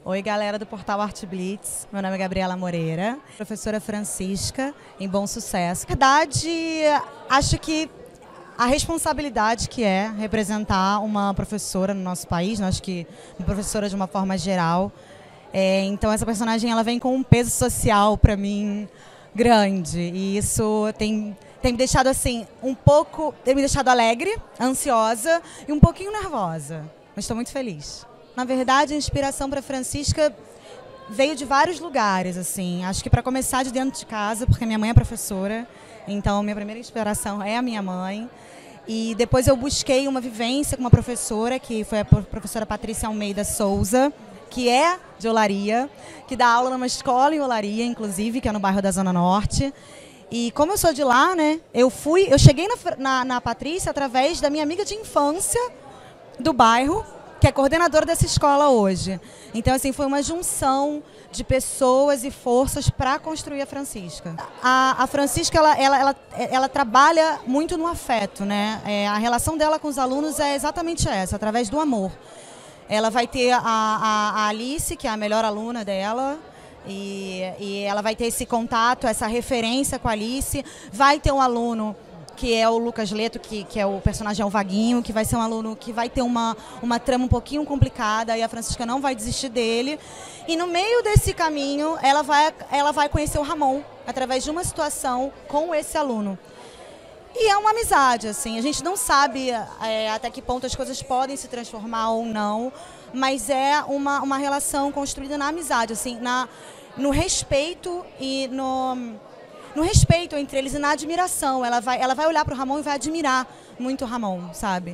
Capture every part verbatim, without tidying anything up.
Oi, galera do Portal Arte Blitz. Meu nome é Gabriela Moreira, professora Francisca, em Bom Sucesso. Na verdade, acho que a responsabilidade que é representar uma professora no nosso país, né? Acho que uma professora de uma forma geral. É, então, essa personagem ela vem com um peso social para mim grande. E isso tem, tem me deixado assim, um pouco, tem me deixado alegre, ansiosa e um pouquinho nervosa. Mas estou muito feliz. Na verdade, a inspiração para Francisca veio de vários lugares, assim. Acho que para começar de dentro de casa, porque minha mãe é professora, então minha primeira inspiração é a minha mãe. E depois eu busquei uma vivência com uma professora, que foi a professora Patrícia Almeida Souza, que é de Olaria, que dá aula numa escola em Olaria, inclusive, que é no bairro da Zona Norte. E como eu sou de lá, né, eu fui, eu cheguei na, na, na Patrícia através da minha amiga de infância do bairro, que é coordenadora dessa escola hoje. Então, assim, foi uma junção de pessoas e forças para construir a Francisca. A, a Francisca, ela, ela, ela, ela trabalha muito no afeto, né? É, a relação dela com os alunos é exatamente essa, através do amor. Ela vai ter a, a, a Alice, que é a melhor aluna dela, e, e ela vai ter esse contato, essa referência com a Alice. Vai ter um aluno que é o Lucas Leto, que, que é o personagem é o Vaguinho, que vai ser um aluno que vai ter uma, uma trama um pouquinho complicada, e a Francisca não vai desistir dele. E no meio desse caminho, ela vai, ela vai conhecer o Ramon, através de uma situação com esse aluno. E é uma amizade, assim, a gente não sabe é, até que ponto as coisas podem se transformar ou não, mas é uma, uma relação construída na amizade, assim, na, no respeito e no... no respeito entre eles e na admiração. Ela vai, ela vai olhar para o Ramon e vai admirar muito o Ramon, sabe?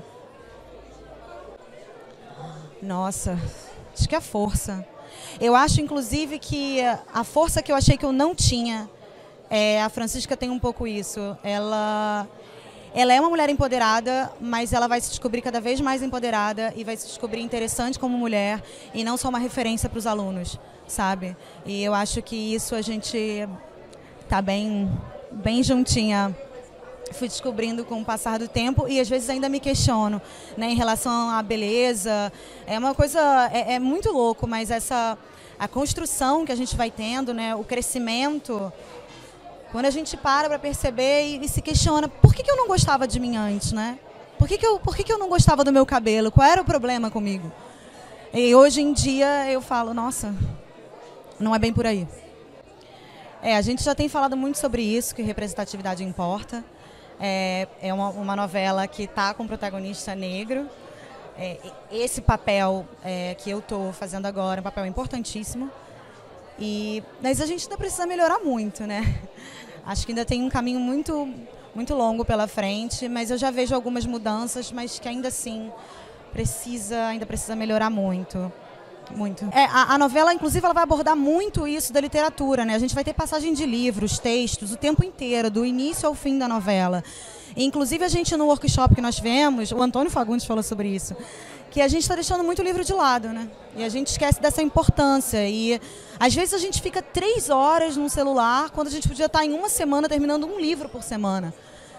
Nossa, acho que é a força. Eu acho, inclusive, que a força que eu achei que eu não tinha, é, a Francisca tem um pouco isso. Ela, ela é uma mulher empoderada, mas ela vai se descobrir cada vez mais empoderada e vai se descobrir interessante como mulher e não só uma referência para os alunos, sabe? E eu acho que isso a gente tá bem, bem juntinha. Fui descobrindo com o passar do tempo e às vezes ainda me questiono, né, em relação à beleza. É uma coisa, é, é muito louco, mas essa a construção que a gente vai tendo, né, o crescimento, quando a gente para para perceber e, e se questiona, por que que eu não gostava de mim antes, né? Por que que eu, por que que eu não gostava do meu cabelo? Qual era o problema comigo? E hoje em dia eu falo, nossa, não é bem por aí. É, a gente já tem falado muito sobre isso, que representatividade importa. É, é uma, uma novela que está com um protagonista negro. É, esse papel é, que eu estou fazendo agora é um papel importantíssimo. E, mas a gente ainda precisa melhorar muito, né? Acho que ainda tem um caminho muito, muito longo pela frente, mas eu já vejo algumas mudanças, mas que ainda assim precisa, ainda precisa melhorar muito. Muito. É, a, a novela, inclusive, ela vai abordar muito isso da literatura, né? A gente vai ter passagem de livros, textos, o tempo inteiro, do início ao fim da novela. E, inclusive, a gente, no workshop que nós tivemos, o Antônio Fagundes falou sobre isso, que a gente está deixando muito o livro de lado, né? E a gente esquece dessa importância. E, às vezes, a gente fica três horas no celular, quando a gente podia estar em uma semana terminando um livro por semana.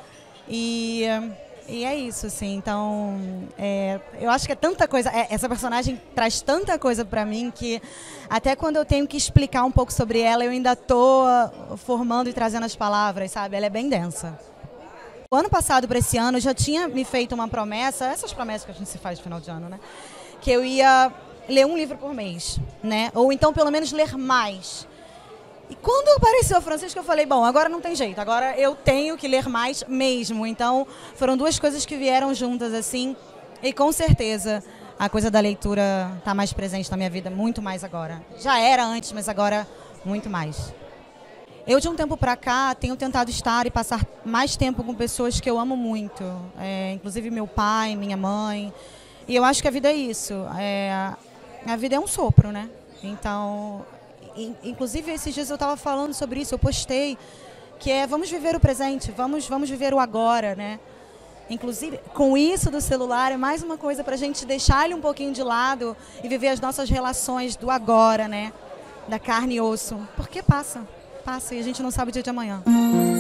E... E é isso, assim, então, é, eu acho que é tanta coisa, é, essa personagem traz tanta coisa pra mim que até quando eu tenho que explicar um pouco sobre ela, eu ainda tô formando e trazendo as palavras, sabe? Ela é bem densa. O ano passado, para esse ano, eu já tinha me feito uma promessa, essas promessas que a gente se faz no final de ano, né? Que eu ia ler um livro por mês, né? Ou então, pelo menos, ler mais. E quando apareceu a Francisca, eu falei, bom, agora não tem jeito, agora eu tenho que ler mais mesmo. Então, foram duas coisas que vieram juntas, assim, e com certeza a coisa da leitura está mais presente na minha vida, muito mais agora. Já era antes, mas agora muito mais. Eu, de um tempo para cá, tenho tentado estar e passar mais tempo com pessoas que eu amo muito, é, inclusive meu pai, minha mãe. E eu acho que a vida é isso, é, a vida é um sopro, né? Então... Inclusive, esses dias eu estava falando sobre isso, eu postei, que é vamos viver o presente, vamos, vamos viver o agora, né? Inclusive, com isso do celular, é mais uma coisa para a gente deixar ele um pouquinho de lado e viver as nossas relações do agora, né? Da carne e osso. Porque passa, passa e a gente não sabe o dia de amanhã.